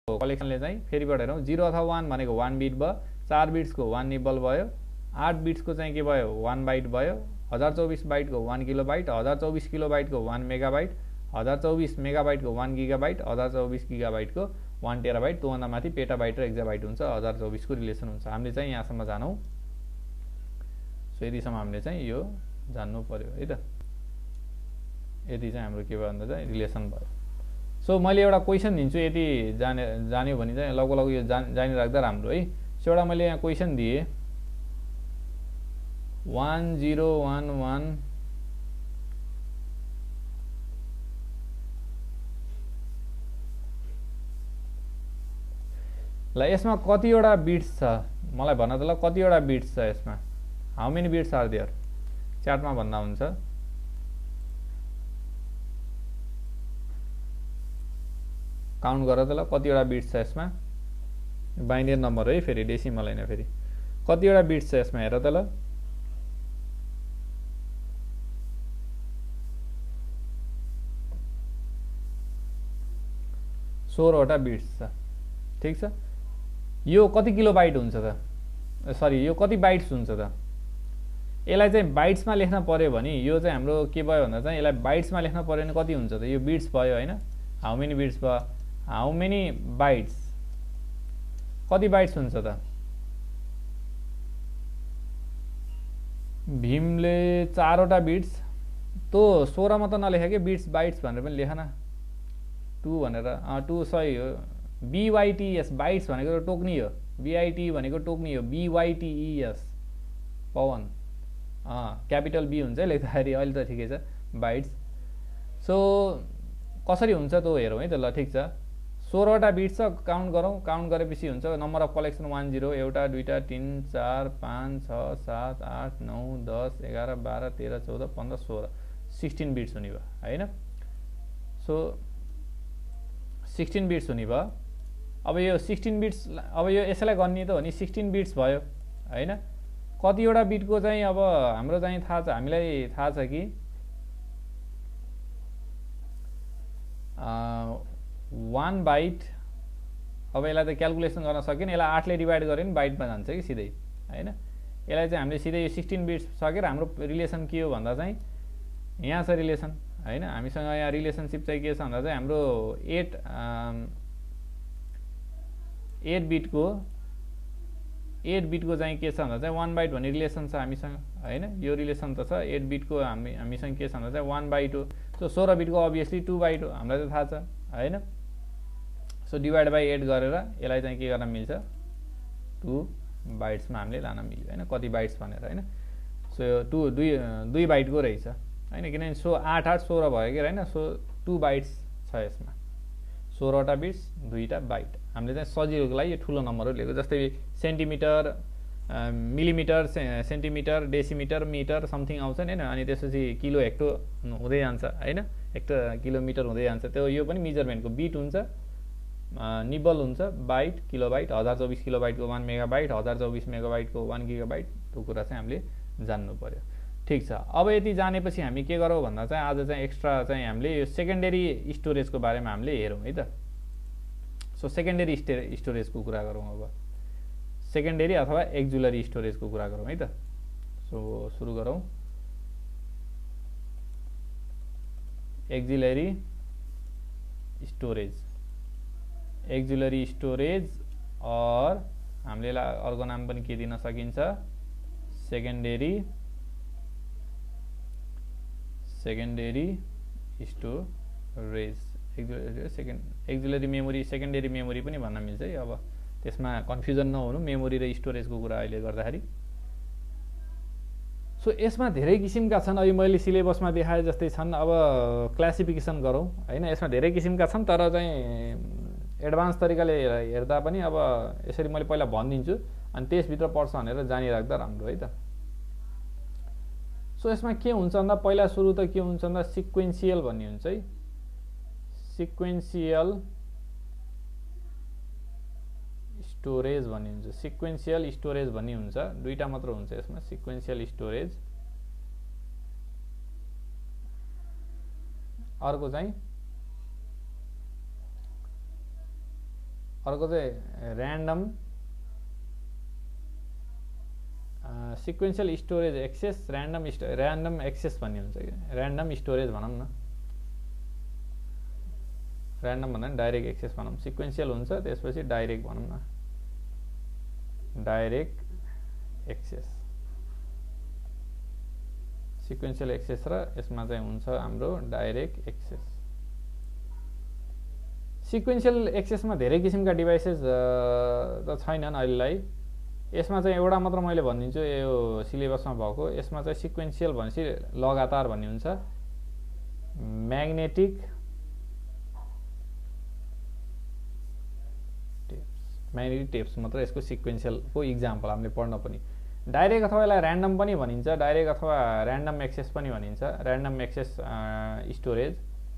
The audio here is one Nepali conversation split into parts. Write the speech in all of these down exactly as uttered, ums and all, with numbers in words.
कलेक्सनले चाहिँ फेरिबाट हेरौँ जिरो अथवा वान भनेको वान बिट भयो, चार बिट्सको वान निबल भयो, आठ बिट्सको चाहिँ के भयो वान बाइट भयो, हजार चौबिस बाइटको वान किलो बाइट, हजार चौबिस किलो बाइटको वान मेगा बाइट, हजार चौबिस मेगा बाइटको वान गिगा बाइट, हजार चौबिस गिगा बाइटको वान टेरा बाइट, त्योभन्दा माथि पेटा बाइट र एक्जा बाइट हुन्छ, हजार चौबिसको रिलेसन हुन्छ। हामीले चाहिँ यहाँसम्म जानौँ। सो यतिसम्म हामीले चाहिँ यो जान्नु पर्यो है त। यति चाहिँ हाम्रो के भयो भन्दा चाहिँ रिलेसन भयो। सो मैले एउटा क्वेसन दिन्छु, यति जाने जान्यो भने चाहिँ लगभग लगभग यो जान जानिराख्दा राम्रो है। सो एउटा मैले यहाँ क्वेसन दिएँ वान जिरो वान वान ल यसमा कतिवटा बिट्स छ मलाई भन्न त ल कतिवटा बिट्स छ यसमा, how many bits are there, च्याटमा भन्दा हुन्छ। काउन्ट गर त ल कतिवटा बिट्स छ यसमा, बाइनरी नम्बर है फेरि डेसिमल हैन, फेरि कतिवटा बिट्स छ यसमा हेर त ल। सोह्रवटा बिट्स छ, ठिक छ। यो कति किलो बाइट हुन्छ त, सरी यो कति बाइट्स हुन्छ त। यसलाई चाहिँ बाइट्समा लेख्न पर्यो भने यो चाहिँ हाम्रो के भयो भन्दा चाहिँ यसलाई बाइट्समा लेख्न पर्यो भने कति हुन्छ त, यो बिट्स भयो हैन, हाउ मेनी बिट्स भयो, हाउ मेनी बाइट्स, कति बाइट्स हुन्छ त। भीमले चारवटा बिट्स, तो सोह्रमा त नलेखे कि बिट्स बाइट्स भनेर पनि लेख न, टू भनेर टू सही हो, बीवाइटीएस बाइट्स भनेको टोक्नी हो, बीआईटी भनेको टोक्नी हो, बीवाइटीईएस पवन क्यापिटल बी हुन्छ लेख्दाखेरि, अहिले त ठिकै छ बाइट्स। सो कसरी हुन्छ त हेरौँ है त ल, ठिक छ। सोह्रवटा बिट्स छ, काउन्ट गरौँ, काउन्ट गरेपछि हुन्छ number of collection one zero, एउटा दुईवटा तिन चार पाँच छ सात आठ नौ दस एघार बाह्र तेह्र चौध पन्ध्र सोह्र, सिक्सटिन बिट्स हुने भयो होइन। सो सिक्सटिन बिट्स हुने भयो। अब यो सिक्सटिन बिट्स, अब यो यसलाई गर्ने त हो नि सिक्सटिन बिट्स भयो होइन। कतिवटा बिटको चाहिँ अब हाम्रो चाहिँ थाहा छ, हामीलाई थाहा छ कि वान बाइट, अब यसलाई त क्यालकुलेसन गर्न सकेन, यसलाई आठले डिभाइड गऱ्यो भने बाइटमा जान्छ कि सिधै होइन। यसलाई चाहिँ हामीले सिधै यो सिक्सटिन बिट्स सकेर हाम्रो रिलेसन के हो भन्दा चाहिँ यहाँ छ रिलेसन होइन। हामीसँग यहाँ रिलेसनसिप चाहिँ के छ भन्दा चाहिँ हाम्रो एट एट बिटको एट बिटको चाहिँ के छ भन्दा चाहिँ वान बाइट भन्ने रिलेसन छ हामीसँग होइन। यो रिलेसन त छ, एट बिटको हामी हामीसँग के छ भन्दा चाहिँ वान बाइट हो। सो सोह्र बिटको अभियसली टू बाइट हो, हामीलाई त थाहा छ होइन। सो डिभाइड बाई एट गरेर यसलाई चाहिँ के गर्न मिल्छ, टू बाइट्समा हामीले लान मिल्यो होइन, कति बाइट्स भनेर होइन। सो यो टू दुई दुई बाइटको रहेछ होइन, किनभने सो आठ आठ सोह्र भयो कि होइन। सो टू बाइट्स छ यसमा, सोह्रवटा बिट्स दुईवटा बाइट। हामीले चाहिँ सजिलोको लागि यो ठुलो नम्बरहरू लिएको, जस्तै सेन्टिमिटर मिलिमिटर से सेन्टिमिटर डेसिमिटर मिटर समथिङ आउँछ नि होइन। अनि त्यसपछि किलो हेक्टो हुँदै जान्छ होइन, हेक्टो किलोमिटर हुँदै जान्छ। त्यो यो पनि मेजरमेन्टको बिट हुन्छ, निबल हुन्छ, बाइट किलो बाइट, हजार चौबिस किलो बाइटको वान मेगा बाइट, हजार चौबिस मेगा बाइटको वान गिगा बाइट, त्यो कुरा चाहिँ हामीले जान्नु पर्यो। ठिक छ। अब यति जानेपछि हामी के गरौँ भन्दा चाहिँ आज चाहिँ एक्स्ट्रा चाहिँ हामीले यो सेकेन्डरी स्टोरेजको बारेमा हामीले हेरौँ है त। सो सेकेन्डरी स्टे स्टोरेजको कुरा गरौँ। अब सेकेन्डरी अथवा एक्जुलरी स्टोरेजको कुरा गरौँ है त। सो सुरु गरौँ। एक्जुलरी स्टोरेज, एक्जुलरी स्टोरेज और हामीले अर्को नाम पनि के दिन सकिन्छ, secondary secondary storage, auxiliary second auxiliary memory, secondary memory पनि भन्न मिल्छ है। अब त्यसमा कन्फ्युजन नहुनु, मेमोरी र स्टोरेजको कुरा अहिले गर्दाखेरि। सो यसमा धेरै किसिमका छन्, अहिले मैले सिलेबसमा देखाए जस्तै छन्। अब क्लासिफिकेसन गरौँ होइन। यसमा धेरै किसिमका छन्, तर चाहिँ एडभान्स तरिकाले हेर्दा पनि अब यसरी मैले पहिला भनिदिन्छु, अनि त्यसभित्र पर्छ भनेर जानिराख्दा राम्रो है त। सो यसमा के हुन्छ भन्दा पहिला सुरु त के हुन्छ भन्दा सिक्वेन्सियल भन्ने हुन्छ है। सिक्वेन्सियल स्टोरेज भन्ने हुन्छ, सिक्वेन्सियल स्टोरेज भन्ने हुन्छ, दुईटा मात्र हुन्छ यसमा, सिक्वेन्सियल स्टोरेज। अर्को चाहिँ अर्को चाहिँ random sequential storage access random random access भन्ने हुन्छ कि ऱ्यान्डम स्टोरेज भनौँ न ऱ्यान्डम भन्दा पनि डाइरेक्ट एक्सेस भनौँ सिक्वेन्शियल हुन्छ त्यसपछि डाइरेक्ट भनौँ न डाइरेक्ट एक्सेस सिक्वेन्शियल एक्सेस र यसमा चाहिँ हुन्छ हाम्रो डाइरेक्ट एक्सेस सिक्वेन्शियल एक्सेसमा धेरै किसिमका डिभाइसेस त छैनन् अहिलेलाई यसमा चाहिँ एउटा मात्र मैले भनिदिन्छु यो सिलेबसमा भएको यसमा चाहिँ सिक्वेन्शियल भनेपछि लगातार भन्ने हुन्छ म्याग्नेटिक म्याग्नेटिक टेप्स मात्र यसको सिक्वेन्शियलको इक्जाम्पल हामीले पढ्न पनि डाइरेक्ट अथवा यसलाई ऱ्यान्डम पनि भनिन्छ डाइरेक्ट अथवा ऱ्यान्डम एक्सेस पनि भनिन्छ ऱ्यान्डम एक्सेस स्टोरेज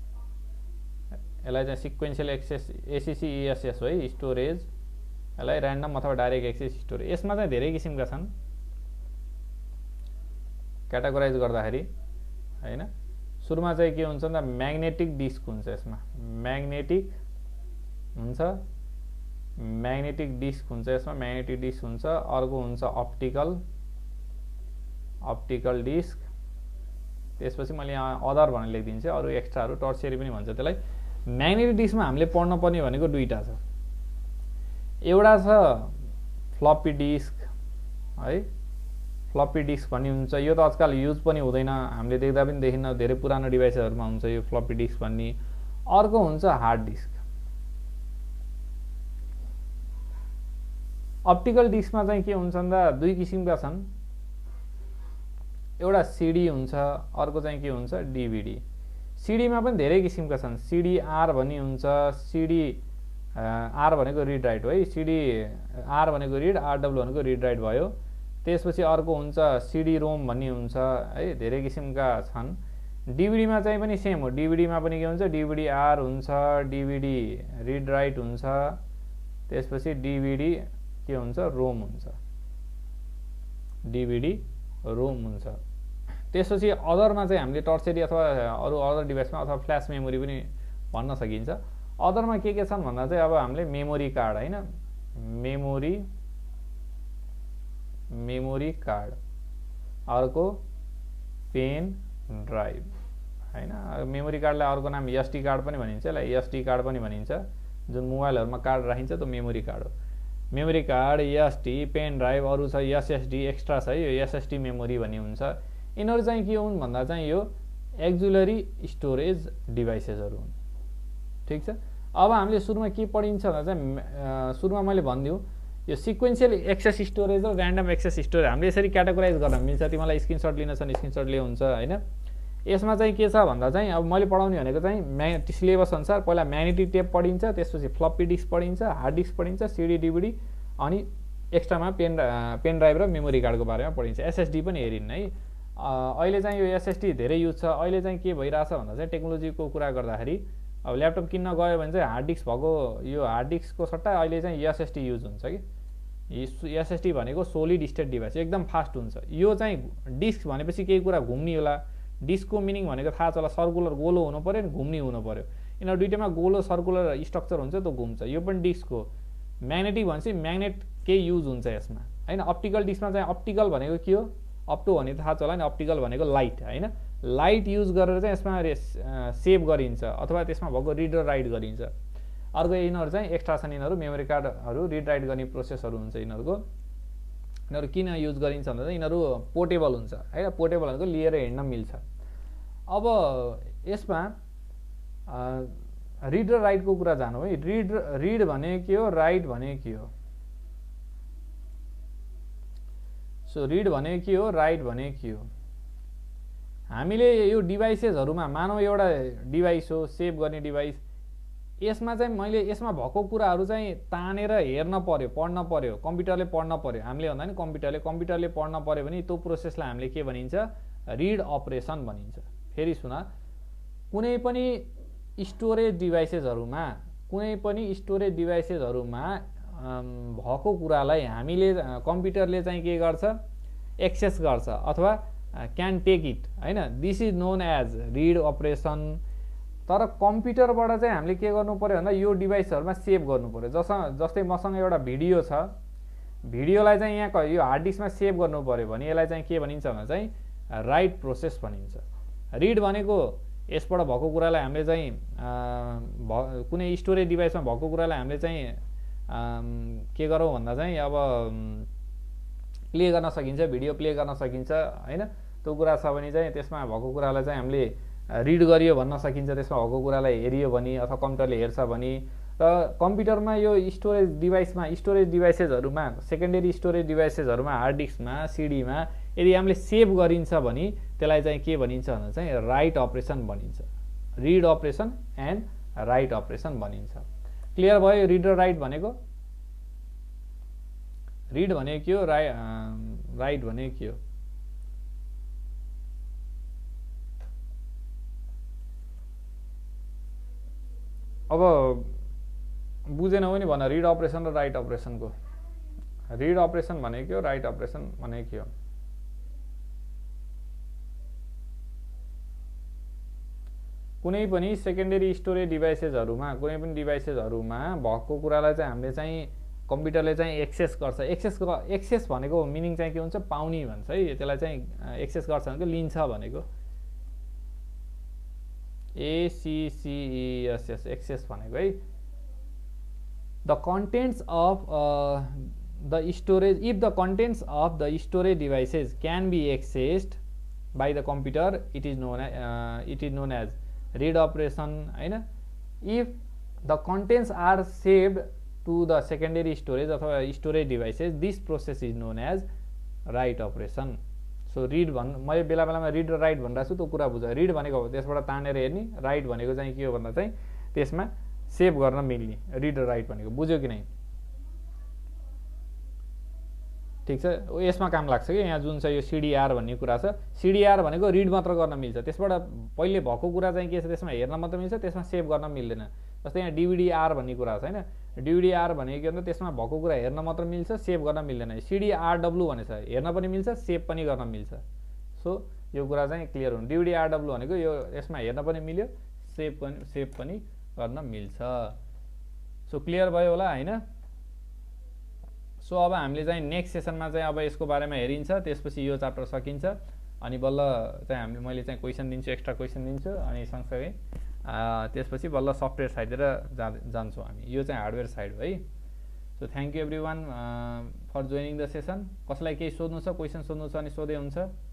यसलाई चाहिँ सिक्वेन्शियल एक्सेस एसिसिएसएस है स्टोरेज यसलाई ऱ्यान्डम अथवा डाइरेक्ट एक्सेस स्टोरेज यसमा चाहिँ धेरै किसिमका छन् क्याटेगोराइज गर्दाखेरि हैन सुरुमा चाहिँ के हुन्छ भन्दा म्याग्नेटिक डिस्क हुन्छ यसमा म्याग्नेटिक हुन्छ म्याग्नेटिक डिस्क हुन्छ यसमा म्याग्नेटिक डिस्क हुन्छ अर्को हुन्छ अप्टिकल अप्टिकल डिस्क त्यसपछि मैले यहाँ अदर भनेर लेखिदिन्छु अरू एक्स्ट्राहरू टर्सियरी पनि भन्छ त्यसलाई म्याग्नेटिक डिस्कमा हामीले पढ्न पर्ने भनेको दुईटा छ एउटा छ फ्लप्पी डिस्क है फ्लप्पी डिस्क भन्ने हुन्छ यो त आजकल युज पनि हुँदैन हामीले देख्दा पनि देखिन्न धेरै पुरानो डिभाइसहरुमा हुन्छ यो फ्लप्पी डिस्क भन्ने अर्को हुन्छ हार्ड डिस्क अप्टिकल डिस्कमा चाहिँ के हुन्छ भन्दा दुई किसिमका छन् एउटा सीडी हुन्छ अर्को चाहिँ के हुन्छ डीवीडी सीडीमा पनि धेरै किसिमका छन् सीडी आर भन्ने हुन्छ सीडी आर भनेको रिड राइट हो है सीडी आर भनेको रिड आरडब्ल्यू भनेको रिड राइट भयो त्यसपछि अर्को हुन्छ सीडी रोम भन्ने हुन्छ है धेरै किसिमका छन् डीवीडीमा चाहिँ पनि सेम हो डीवीडीमा पनि के हुन्छ डीवीडी आर हुन्छ डीवीडी रिड राइट हुन्छ त्यसपछि डीवीडी के हुन्छ रोम हुन्छ डीवीडी रोम हुन्छ त्यसपछि अदरमा चाहिँ हामीले टर्सियरी अथवा अरू अदर डिभाइसमा अथवा फ्ल्याश मेमोरी पनि भन्न सकिन्छ अदरमा के के छन् भन्दा चाहिँ अब हामीले मेमोरी कार्ड हैन मेमोरी मेमोरी कार्ड अर्को पेन ड्राइभ हैन मेमोरी कार्डलाई अर्को नाम एसडी कार्ड पनि भनिन्छ यसलाई एसडी कार्ड पनि भनिन्छ जुन मोबाइलहरुमा कार्ड राखिन्छ त्यो मेमोरी कार्ड हो memory card SD pen drive अरू छ एसएसडी एक्स्ट्रा छ यो एसएसडी मेमोरी भन्ने हुन्छ यिनीहरु चाहिँ के हुन् भन्दा चाहिँ यो एक्जुलरी स्टोरेज डिभाइसेसहरु हुन् ठीक छ अब हामीले सुरुमा के पढिन्छ भन्दा चाहिँ सुरुमा मैले भन्दिउ यो सिक्वेन्शियल एक्सेस स्टोरेज र र्यान्डम एक्सेस स्टोरेज हामीले यसरी क्याटेगोराइज गर्न मिल्छ तिमीलाई स्क्रिनशट लिन छ स्क्रिनशट ले हुन्छ हैन यसमा चाहिँ के छ भन्दा चाहिँ अब मैले पढाउने भनेको चाहिँ म्या सिलेबस अनुसार पहिला म्याग्नेटिक टेप पढिन्छ त्यसपछि फ्लप्पी डिस्क पढिन्छ हार्ड डिस्क पढिन्छ सीडी डीवीडी अनि एक्स्ट्रामा पेन पेन ड्राइभ र मेमोरी कार्डको बारेमा पढिन्छ एसएसडी पनि हेरिन्न है अहिले चाहिँ यो एसएसडी धेरै युज छ अहिले चाहिँ के भइराछ भन्दा चाहिँ टेक्नोलोजीको कुरा गर्दाखेरि अब ल्यापटप किन्न गयो भने चाहिँ हार्ड डिस्क भएको यो हार्ड डिस्कको सट्टा अहिले चाहिँ एसएसडी युज हुन्छ कि एसएसडी भनेको सोलिड स्टेट डिभाइस एकदम फास्ट हुन्छ यो चाहिँ डिस्क भनेपछि केही कुरा घुम्ने होला डिस्कको मिनिङ भनेको थाहा छ होला सर्कुलर गोलो हुनु पर्यो नि घुम्ने हुनु पर्यो यिनीहरु दुईटामा गोलो सर्कुलर स्ट्रक्चर हुन्छ त्यो घुम्छ यो पनि डिस्क हो म्याग्नेटिक भनेपछि म्याग्नेट केही युज हुन्छ यसमा हैन अप्टिकल डिस्कमा चाहिँ अप्टिकल भनेको के हो अप्टो भने थाहा छ होला नि अप्टिकल भनेको लाइट हैन लाइट युज गरेर चाहिँ यसमा सेभ गरिन्छ अथवा त्यसमा भएको रिड र राइट गरिन्छ अर्को यिनीहरु चाहिँ एक्स्ट्रा छन् यिनीहरु मेमोरी कार्डहरु रिड राइट गर्ने प्रोसेसहरु हुन्छ यिनीहरुको यिनीहरु किन युज गरिन्छ भन्दा चाहिँ यिनीहरु पोर्टेबल हुन्छ हैन पोर्टेबल भनेको लिएर हिँड्न मिल्छ अब यसमा रिड र राइटको कुरा जानु है रिड रिड भने के हो राइट भने के हो सो रिड भने के हो राइट भने के हो हामीले यो डिभाइसेसहरुमा मानव एउटा डिभाइस हो सेभ गर्ने डिभाइस यसमा चाहिँ मैले यसमा भएको कुराहरु चाहिँ तानेर हेर्न पर्यो पढ्न पर्यो कम्प्युटरले पढ्न पर्यो हामीले भन्दा नि कम्प्युटरले कम्प्युटरले पढ्न पर्यो भने त्यो प्रोसेसलाई हामीले के भनिन्छ रिड अपरेसन भनिन्छ फेरि सुन कुनै पनि स्टोरेज डिभाइसेसहरुमा कुनै पनि स्टोरेज डिभाइसेसहरुमा भएको कुरालाई हामीले कम्प्युटरले चाहिँ के गर्छ एक्सेस गर्छ अथवा क्यान टेक इट हैन this is known as read operation तर कम्प्युटरबाट चाहिँ हामीले के गर्नु पर्यो भन्दा यो डिभाइसहरुमा सेभ गर्नु पर्यो। जस जस्तै मसँग एउटा भिडियो छ, भिडियोलाई चाहिँ यहाँ यो हार्ड डिस्कमा सेभ गर्नु पर्यो भने यसलाई चाहिँ के भनिन्छ भन्दा चाहिँ राइट प्रोसेस भनिन्छ। रिड भनेको यसबाट भएको कुरालाई हामीले चाहिँ कुनै स्टोरेज डिभाइसमा भएको कुरालाई हामीले चाहिँ के गरौँ भन्दा चाहिँ अब प्ले गर्न सकिन्छ, भिडियो प्ले गर्न सकिन्छ हैन। त्यो कुरा छ भने चाहिँ त्यसमा भएको कुरालाई चाहिँ हामीले रिड गरियो भन्न सकिन्छ, त्यसमा भएको कुरालाई हेरियो भने अथवा कम्प्युटरले हेर्छ भने। र कम्प्युटरमा यो स्टोरेज डिभाइसमा स्टोरेज डिभाइसेसहरुमा सेकेन्डरी स्टोरेज डिभाइसेसहरुमा हार्ड डिस्कमा सिडीमा यदि हामीले सेभ गरिन्छ भने त्यसलाई चाहिँ के भनिन्छ भन्दा चाहिँ राइट अपरेसन भनिन्छ। Read operation and write operation भनिन्छ। क्लियर भयो रिड र राइट भनेको? रिड भनेको के हो, राइ राइट भनेको के हो? अब बुझेनौ भने भन, रिड अपरेसन र राइट अपरेसनको। रिड अपरेसन भनेको के हो, राइट अपरेसन भनेको के हो? कुनै पनि सेकेन्डरी स्टोरेज डिभाइसेसहरुमा कुनै पनि डिभाइसेसहरुमा भएको कुरालाई चाहिँ हामीले चाहिँ कम्प्युटरले चाहिँ एक्सेस गर्छ। एक्सेस एक्सेस भनेको मिनिङ चाहिँ के हुन्छ, पाउने भन्छ है। त्यसलाई चाहिँ एक्सेस गर्छ भनेको लिन्छ भनेको एसीसीएस एक्सेस भनेको है। The contents of the storage if the contents of the storage devices can be accessed by the computer it is known it is known as read operation हैन। if the contents are saved to the secondary storage अथवा storage devices this process is known as write operation। so read भन् मैले बेला बेलामा read र write भनिरहेको छु, त्यो कुरा बुझ। read भनेको त्यसबाट तानेर हेर्ने, write भनेको चाहिँ के हो भन्दा चाहिँ त्यसमा सेभ गर्न मिल्ने। read र write भनेको बुझ्यो कि नै? ठीक छ, यसमा काम लाग्छ कि यहाँ जुन छ यो सीडीआर भन्ने कुरा छ। सीडीआर भनेको रिड मात्र गर्न मिल्छ, त्यसबाट पहिले भएको कुरा चाहिँ के छ त्यसमा हेर्न मात्र मिल्छ, त्यसमा सेभ गर्न मिल्दैन। जस्तै यहाँ डिभिडीआर भन्ने कुरा छ हैन। डिभिडीआर भनेको के भन्दा त्यसमा भएको कुरा हेर्न मात्र मिल्छ, सेभ गर्न मिल्दैन। सीडीआरडब्ल्यू भनेछ हेर्न पनि मिल्छ, सेभ पनि गर्न मिल्छ। सो यो कुरा चाहिँ क्लियर हुनु। डिभिडीआरडब्ल्यू भनेको यो यसमा हेर्न पनि मिल्यो, सेभ पनि सेभ पनि गर्न मिल्छ। सो क्लियर भयो होला हैन? सो अब हामीले चाहिँ नेक्स्ट सेसनमा चाहिँ अब यसको बारेमा हेरिन्छ, त्यसपछि यो च्याप्टर सकिन्छ। अनि बल्ल चाहिँ हामीले मैले चाहिँ क्वेसन दिन्छु, एक्स्ट्रा क्वेसन दिन्छु, अनि सँगसँगै त्यसपछि बल्ल सफ्टवेयर साइडतिर जा जान्छौँ हामी। यो चाहिँ हार्डवेयर साइड हो है। So thank you everyone for joining the session. कसैलाई केही सोध्नु छ, क्वेसन सोध्नु छ भने सोधे हुन्छ।